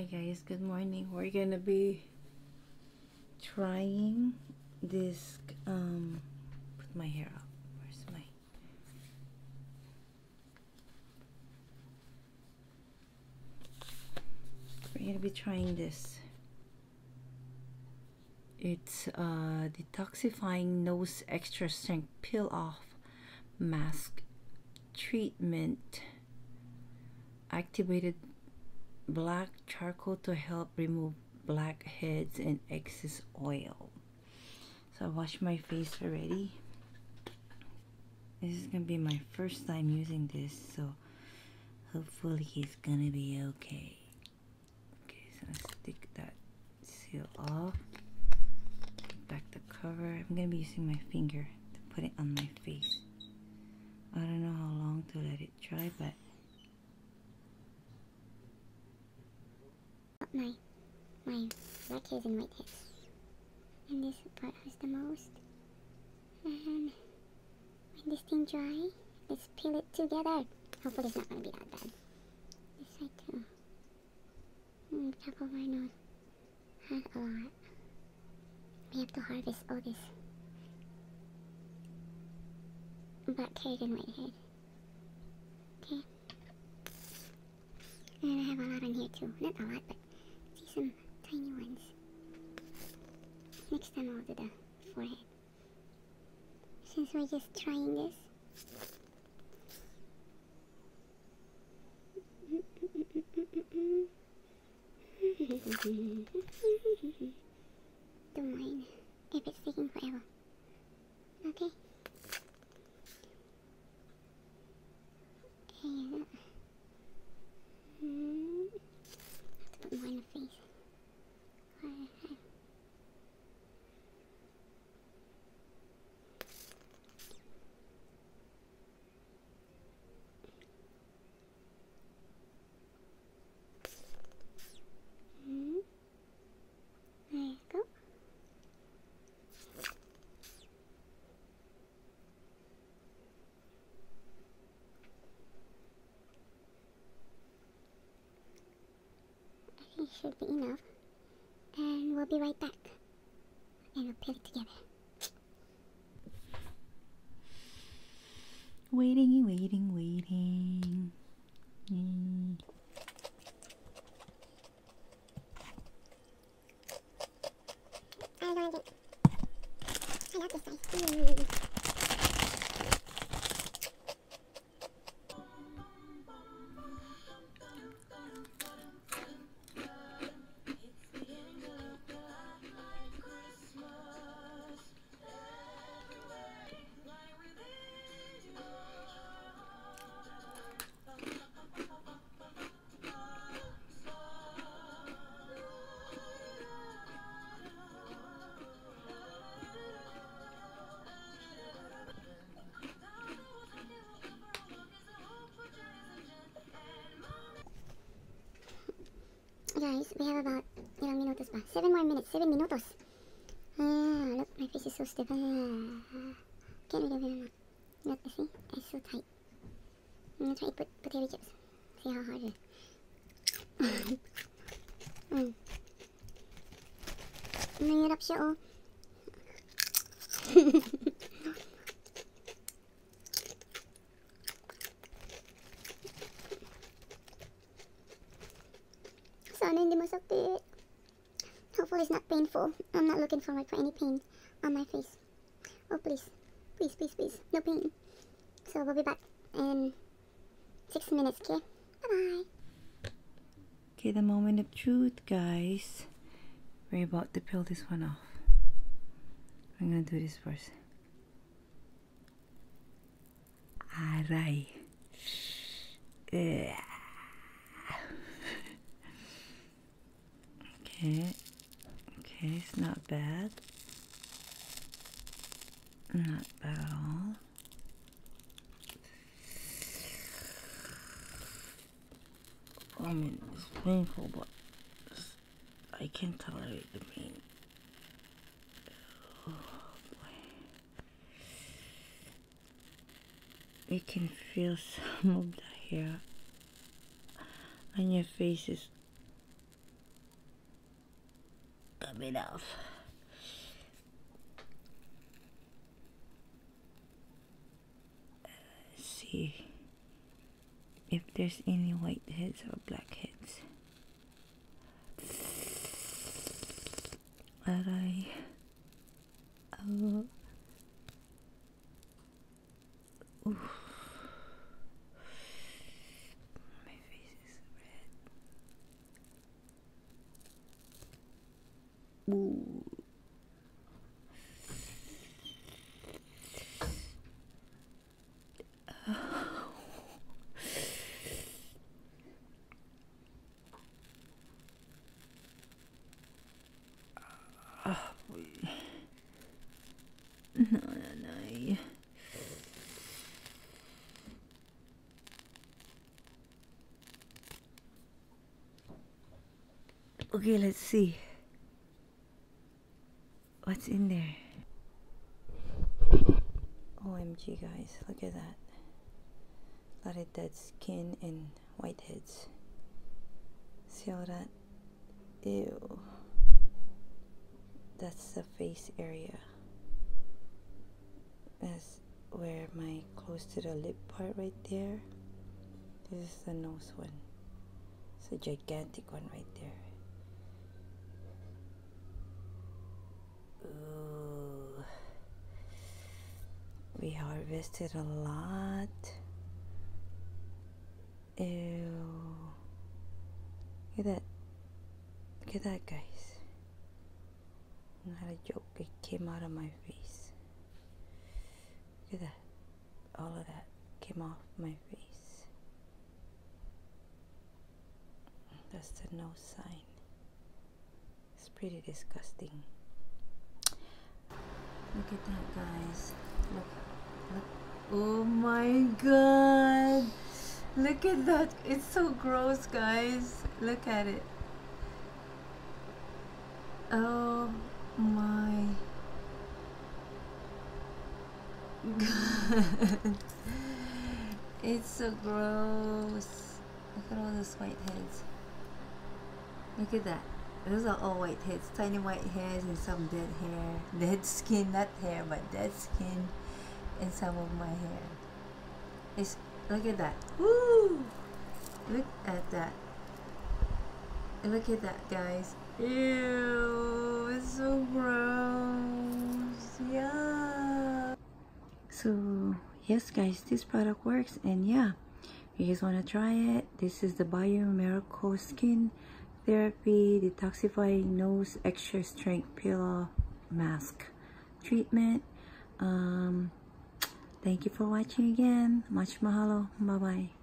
Guys, good morning. We're gonna be trying this put my hair up. Where's my we're gonna be trying this. It's detoxifying nose extra strength peel off mask treatment, activated black charcoal to help remove blackheads and excess oil. So I washed my face already. This is gonna be my first time using this, so hopefully it's gonna be okay. Okay, so let's take that seal off. Put back the cover. I'm gonna be using my finger to put it on my face. I don't know how long to let it dry, but my blackheads and whiteheads, and this part hurts the most. And when this thing dry, let's peel it together. Hopefully it's not gonna be that bad. This side too. Top of my nose has a lot. We have to harvest all this blackhead and whitehead. Okay. And I have a lot on here too. Not a lot, but see some tiny ones. Next time I'll do the forehead. Since we're just trying this. Don't mind if it's taking forever. Okay? And have to put more in the face. There you go. I think it should be enough. And we'll be right back. And we'll peel it together. waiting. I love it. I love this size. Guys, we have about ilang minutos pa? 7 more minutes. 7 minutos. Look, my face is so stiff. Can't really feel it. Look, see? It's so tight. I'm gonna try to put potato chips. See how hard it is. Mahirap siya, oh. Sana hindi masakit. Hopefully it's not painful. I'm not looking forward for any pain on my face. Oh, please. Please, please, please. No pain. So we'll be back in 6 minutes, okay? Bye-bye. Okay, the moment of truth, guys. We're about to peel this one off. I'm gonna do this first. Aray. Ugh. Okay, it's not bad. Not bad at all. I mean, it's painful, but I can tolerate the pain. Oh boy. You can feel some of the hair on your face is rub it off. See if there's any white heads or black heads. Aray. Oh. Oof. My face is red. Ooh. No. Okay, let's see what's in there. OMG, guys, look at that. A lot of dead skin and whiteheads. See all that? Ew. That's the face area. That's where my close to the lip part right there. This is the nose one. It's a gigantic one right there. Ooh. We harvested a lot. Ew. Look at that. Look at that, guys. Not a joke. It came out of my face. Look at that. All of that came off my face. That's the nose sign. It's pretty disgusting. Look at that, guys. Look. Oh my god. Look at that. It's so gross, guys. Look at it. Oh my god. It's so gross. Look at all those white heads. Look at that. Those are all white heads. Tiny white heads and some dead hair. Dead skin, not hair, but dead skin. And some of my hair. Look at that. Woo! Look at that. Look at that, guys. Ew, it's so gross. Yeah. So yes, guys, this product works, and yeah, you guys want to try it. This is the Biomiracle Skin Therapy Detoxifying Nose Extra Strength Peel Off Mask Treatment. Thank you for watching again. Much mahalo. Bye bye.